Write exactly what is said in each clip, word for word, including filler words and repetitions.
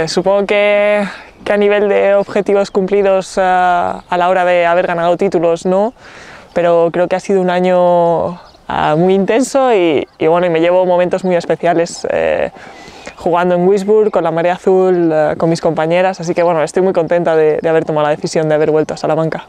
Eh, supongo que, que a nivel de objetivos cumplidos uh, a la hora de haber ganado títulos no, pero creo que ha sido un año uh, muy intenso y, y, bueno, y me llevo momentos muy especiales eh, jugando en Wisburg con la Marea Azul, uh, con mis compañeras, así que bueno, estoy muy contenta de, de haber tomado la decisión de haber vuelto a Salamanca.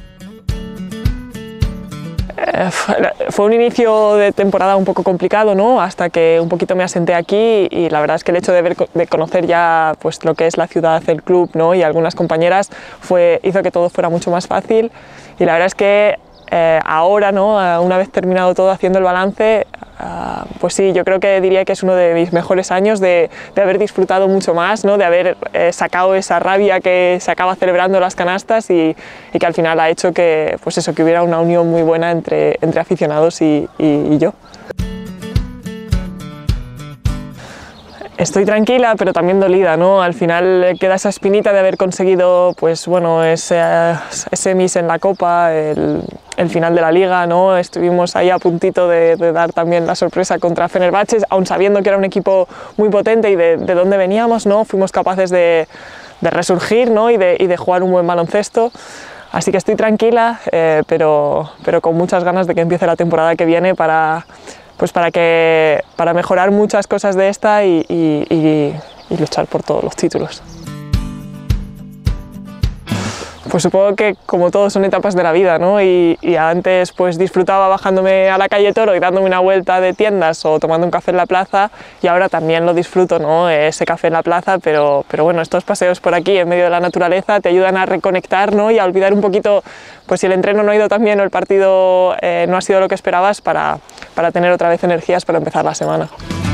Fue un inicio de temporada un poco complicado, ¿no? Hasta que un poquito me asenté aquí y la verdad es que el hecho de, ver, de conocer ya pues, lo que es la ciudad, el club, ¿no? Y algunas compañeras fue, hizo que todo fuera mucho más fácil y la verdad es que eh, ahora, ¿no? Una vez terminado todo haciendo el balance, uh, pues sí, yo creo que diría que es uno de mis mejores años de, de haber disfrutado mucho más, ¿no? De haber eh, sacado esa rabia que se acaba celebrando las canastas y, y que al final ha hecho que, pues eso, que hubiera una unión muy buena entre, entre aficionados y, y, y yo. Estoy tranquila, pero también dolida, ¿no? Al final queda esa espinita de haber conseguido, pues bueno, ese, ese mis en la Copa, el, el final de la Liga, ¿no? Estuvimos ahí a puntito de, de dar también la sorpresa contra Fenerbahce, aun sabiendo que era un equipo muy potente y de, de dónde veníamos, ¿no? Fuimos capaces de, de resurgir, ¿no? y, de, y de jugar un buen baloncesto. Así que estoy tranquila, eh, pero, pero con muchas ganas de que empiece la temporada que viene para... pues para, que, para mejorar muchas cosas de esta y, y, y, y luchar por todos los títulos. Pues supongo que como todo son etapas de la vida, ¿no? Y, y antes pues disfrutaba bajándome a la calle Toro y dándome una vuelta de tiendas o tomando un café en la plaza y ahora también lo disfruto, ¿no? Ese café en la plaza, pero, pero bueno, estos paseos por aquí en medio de la naturaleza te ayudan a reconectar, ¿no? Y a olvidar un poquito, pues si el entreno no ha ido tan bien o el partido eh, no ha sido lo que esperabas para, para tener otra vez energías para empezar la semana.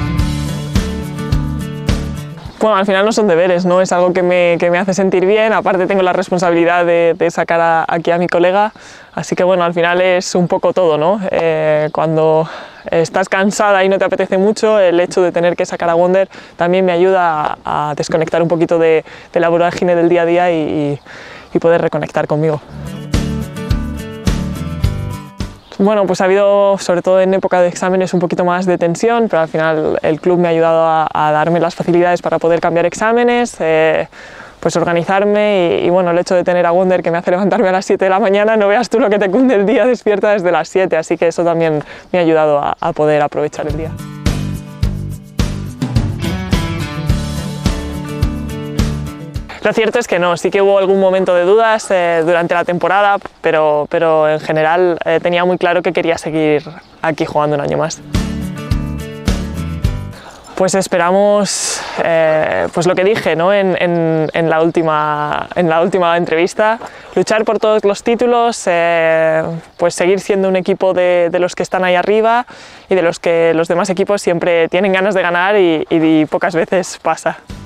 Bueno, al final no son deberes, ¿no? Es algo que me, que me hace sentir bien, aparte tengo la responsabilidad de, de sacar a, aquí a mi colega, así que bueno, al final es un poco todo, ¿no? Eh, cuando estás cansada y no te apetece mucho, el hecho de tener que sacar a Wonder también me ayuda a, a desconectar un poquito de, de la vorágine del día a día y, y poder reconectar conmigo. Bueno, pues ha habido, sobre todo en época de exámenes, un poquito más de tensión, pero al final el club me ha ayudado a, a darme las facilidades para poder cambiar exámenes, eh, pues organizarme y, y bueno, el hecho de tener a Wonder que me hace levantarme a las siete de la mañana, no veas tú lo que te cunde el día despierta desde las siete, así que eso también me ha ayudado a, a poder aprovechar el día. Lo cierto es que no, sí que hubo algún momento de dudas eh, durante la temporada, pero, pero en general eh, tenía muy claro que quería seguir aquí jugando un año más. Pues esperamos, eh, pues lo que dije, ¿no? en, en, en, la última, en la última entrevista, luchar por todos los títulos, eh, pues seguir siendo un equipo de, de los que están ahí arriba y de los que los demás equipos siempre tienen ganas de ganar y, y pocas veces pasa.